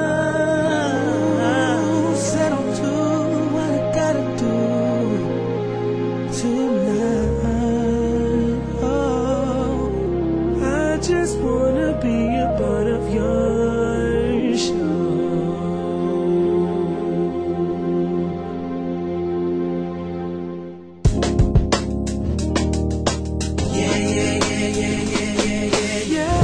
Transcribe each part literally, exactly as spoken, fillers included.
Said I'll do what I gotta do tonight. Oh, I just wanna be a part of your show. Yeah, yeah, yeah, yeah, yeah, yeah, yeah, yeah.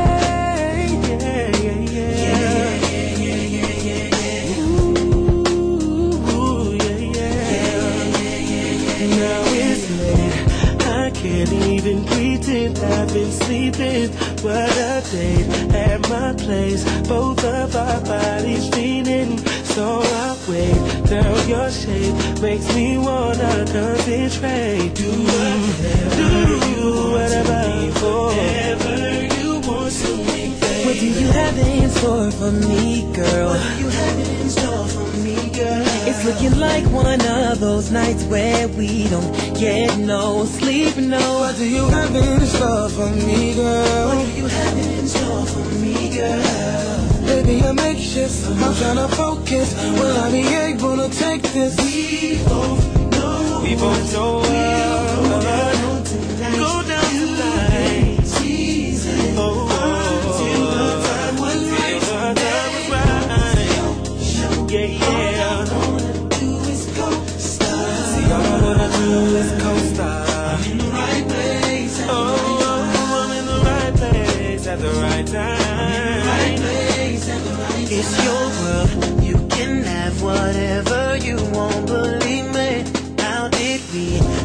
Can't even pretend I've been sleeping. What a day at my place. Both of our bodies feeling. So I'll wait down your shape. Makes me wanna concentrate. Do whatever, do whatever, whatever you want to me, baby. What do you have in store for me, girl? What do you have in store for me, girl? It's looking like one of those nights where we don't get no sleep, no. What do you have in store for me, girl? What do you have in store for me, girl? Baby, I make shifts, I'm tryna focus. Will I be able to take this? We both know, We both know we'll go uh, down tonight. Go down tonight. Teasing Oh, until the time was right. the time was right. Show, Yeah, yeah. all I wanna do is go start. See, all I wanna do is co-star. I'm in the right place at the Oh, I'm in the right place at the right time. right place at the right time. It's your world, you can have whatever you want, believe me. How did we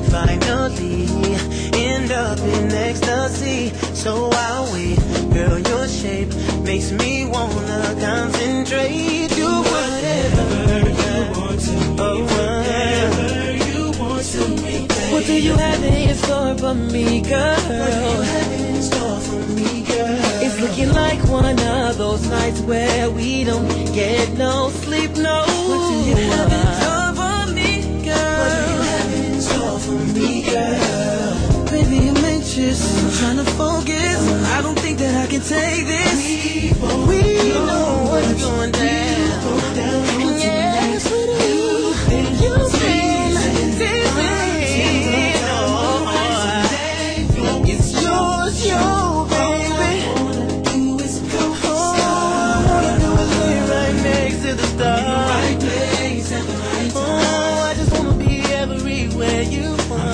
finally end up in ecstasy? So I'll wait, girl, your shape makes me wanna concentrate. Do whatever you want to me, whatever you want to me, baby. What do you have in store for me, girl? What do you have in store for me, girl? It's looking like one of those nights where we don't get no sleep, no. What do you have in store for me, girl? What do you have in store for me, girl? Baby, I'm anxious, I'm trying to focus. I don't think that I can take this. We both We know know what's what's going down. yes, we do. And you feel like it's yours, your baby. All I wanna do is lay right next to the stars. Oh, I just wanna be everywhere you are.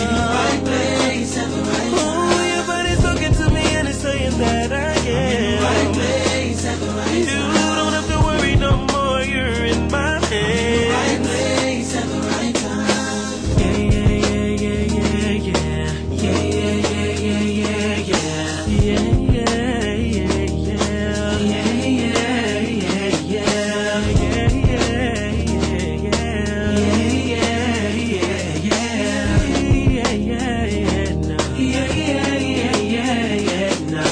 Oh, your body's talking to me and it's saying that I am. You don't have to worry no more, you're in my head. Yeah, yeah, yeah, yeah, yeah, yeah. Yeah, yeah, yeah, yeah, yeah, yeah. Yeah, yeah, yeah, yeah. Yeah, yeah, yeah, yeah. Yeah, yeah, yeah, yeah. Yeah, yeah, yeah, yeah. Yeah, yeah, yeah, no. Yeah, yeah, yeah, yeah, yeah, no.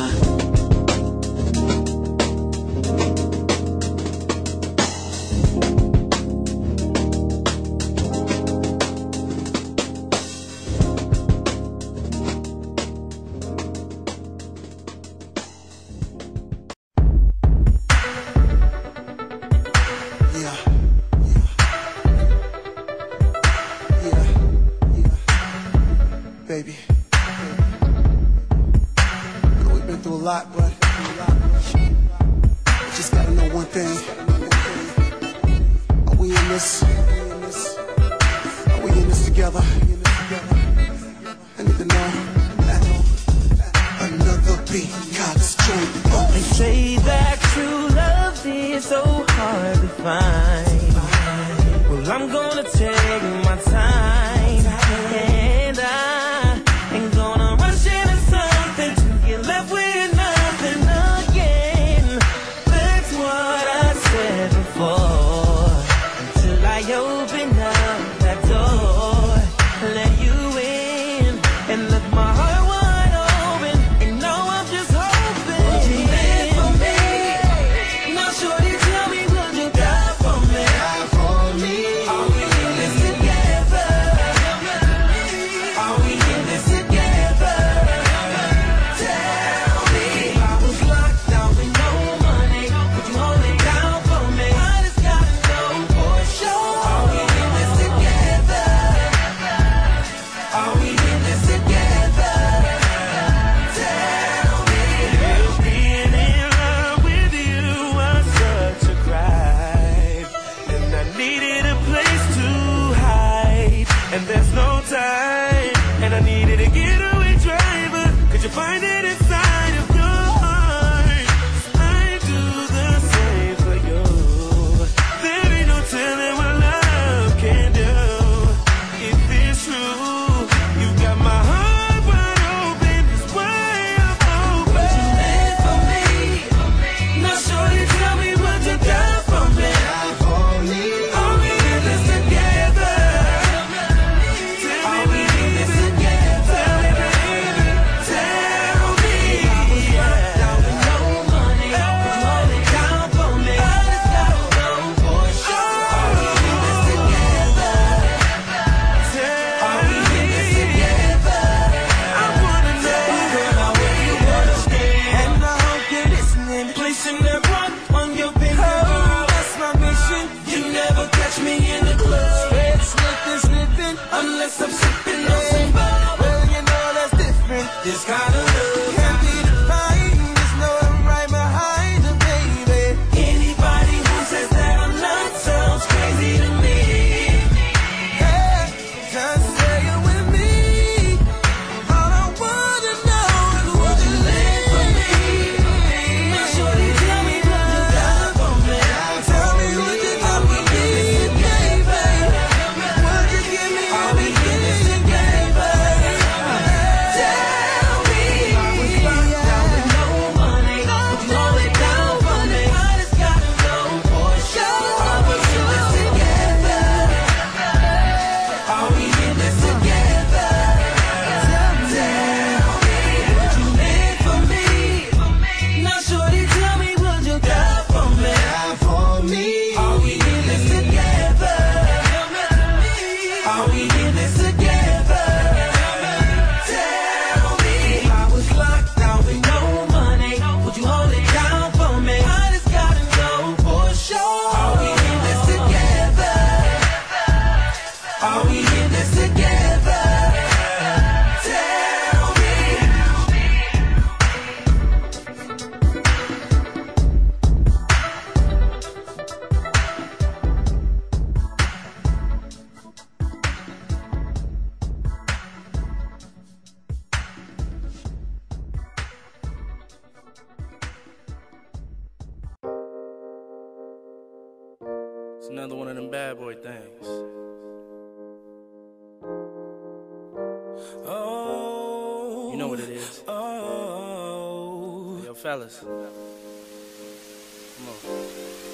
Yeah. Yeah. Yeah. Baby. Girl, we've been through a lot, but I just gotta know one thing. Are we in this? Are we in this together? I need to know. Another beat, God's joint. They say that true love is so hard to find. Well, I'm gonna take my time, and I ain't gonna rush into something to get left with nothing again. That's what I said before. Until I open up that door, let you in, and let my heart wide open. And now I'm just hoping. Would you live for me? Now, shorty, tell me, would you die for me? Die for me. Are we in this together? Another one of them bad boy things. Oh, you know what it is. Oh, yo, fellas, come on, talk to me.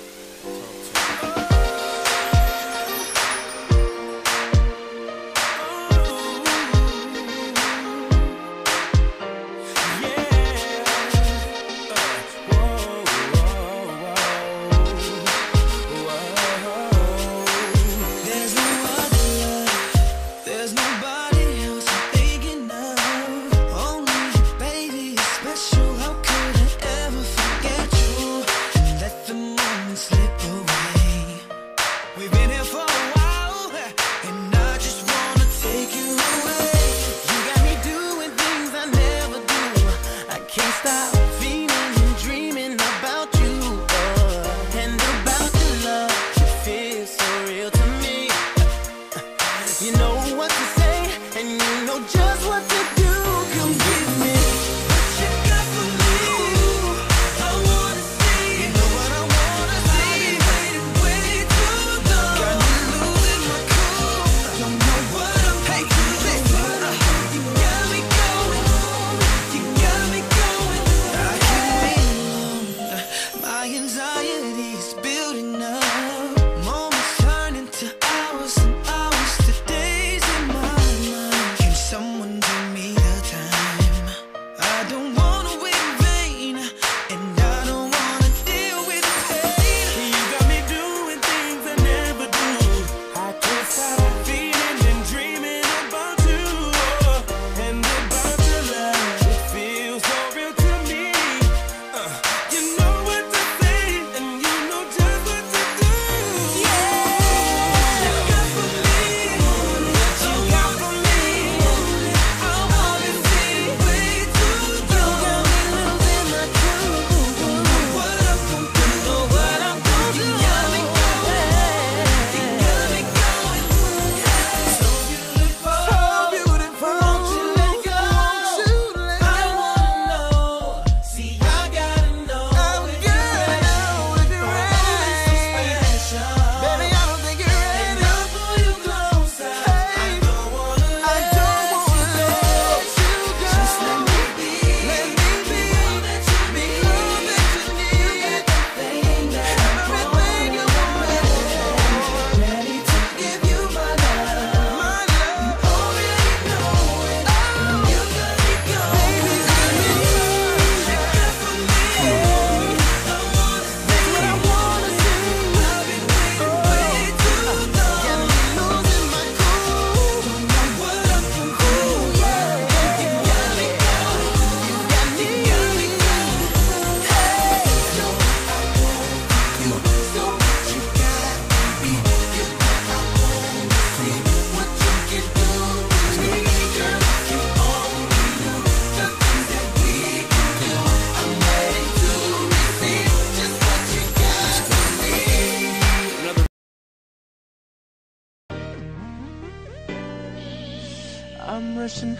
I'm rushing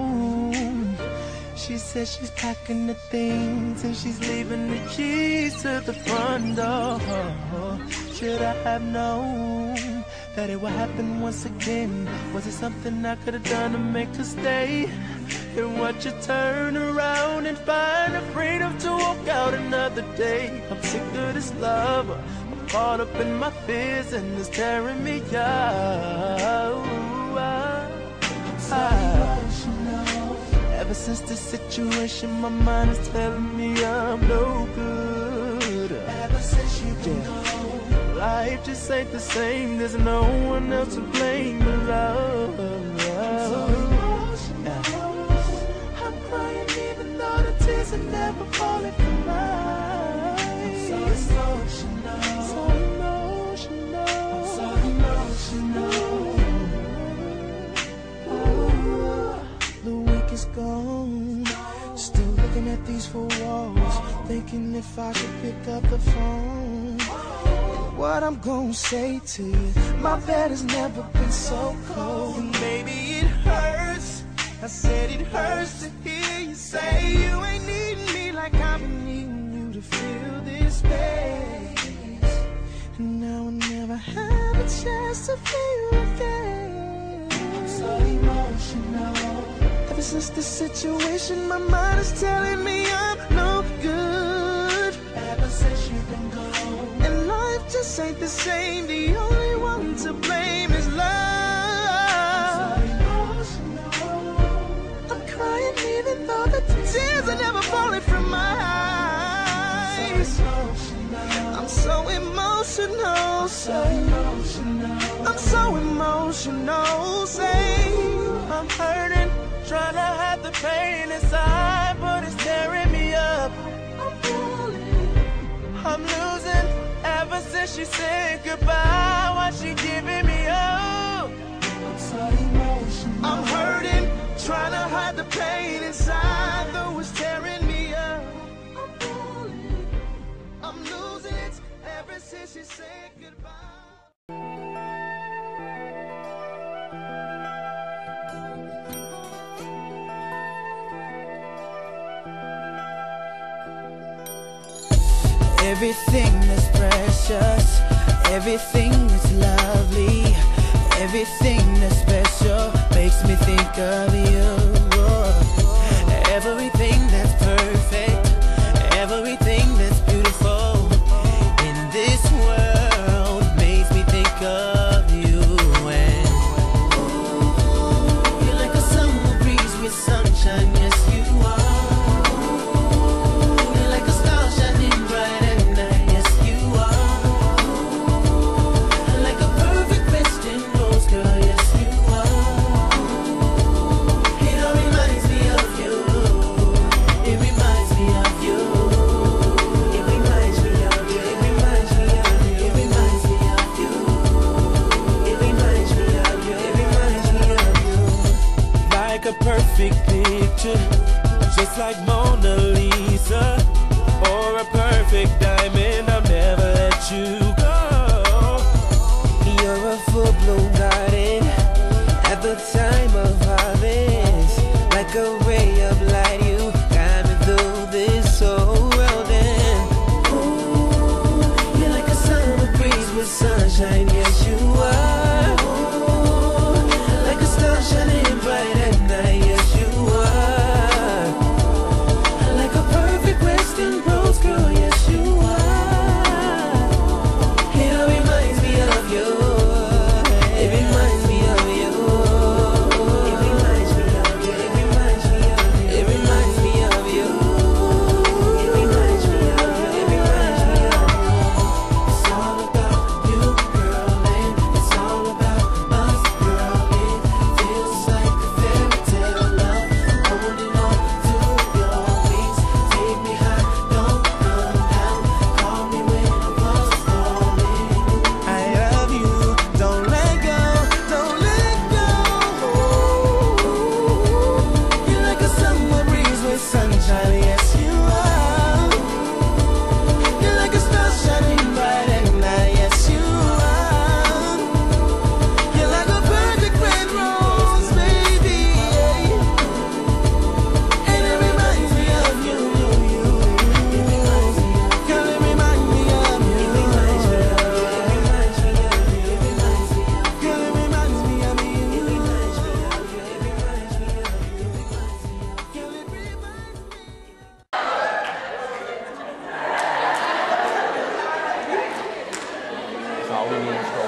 home. She says she's packing the things and she's leaving the keys to the front door. Should I have known that it would happen once again? Was it something I could have done to make her stay? And watch you turn around and find the freedom to walk out another day. I'm sick of this love. I'm caught up in my fears and it's tearing me out. I, ever since this situation, my mind is telling me I'm no good. Ever since you've been gone, life just ain't the same. There's no one else to blame but love. I'm so emotional. I'm crying even though the tears are never falling from my eyes. I'm so emotional. So emotional. I'm so emotional. Is gone. Still looking at these four walls, thinking if I should pick up the phone. What I'm gonna say to you? My bed has never been so cold. And maybe it hurts. I said it hurts to hear you say you ain't needing me like I've been needing you to fill this space. And now or never I have a chance to feel again. I'm so emotional. Ever since the situation, my mind is telling me I'm no good. Ever since you've been gone, and life just ain't the same. The only one to blame is love. I'm so emotional. I'm crying even though the tears are never falling from my eyes. I'm so emotional, so emotional. I'm so emotional, say I'm hurting, trying to hide the pain inside, but it's tearing me up. I'm falling, I'm losing, ever since she said goodbye, why she giving me up? I'm so emotional. I'm hurting, trying to hide the pain inside, though it's tearing me up. I'm falling, I'm losing it, ever since she said goodbye. everything that's precious, everything that's lovely, everything that's special makes me think of you. Everything that's perfect, everything that's beautiful in this world makes me think of you. And ooh, you're like a summer breeze with sunshine, yes you are. You're like a star shining bright at night, yes you are. Like a perfect western rose, girl, yes you are. It all reminds me of you. It reminds me of you. It reminds me of you. It reminds me of you. It reminds me of you. It reminds me of you. It reminds me of you. Like a perfect picture, just like Mona Lisa, or a perfect diamond, I'll never let you go. You're a full-blown garden at the time of harvest, like a ray of light. You guide me through this whole world, and ooh, you're like a summer breeze with sunshine. Yes, you are. Like a star shining bright at night. Yes, you are. Like a perfect western rose, girl. Yes, you are. It all reminds me of you. It reminds me of you. It reminds me of you. It reminds me of you. It reminds me of you. It reminds me of you. It reminds me of you. It's all about you, girl, and it's all about us, girl. It feels like a fairy tale love. I'm holding on to your wings. Take me high, don't come down. Call me when I'm lost, falling. I love you, don't let go, don't let go. You're like a summer breeze with sunshine, yes you are. You're like a star shining bright at night, yes you are. You're like a perfect red rose, baby. And it reminds me of you, you, you, you. Girl, it reminds me of you. It reminds me of you. It reminds me of you. It reminds me of you. Girl, it reminds me of you. It reminds me of you. It reminds me of you. It reminds me of you. Girl, it reminds me. That's all we need is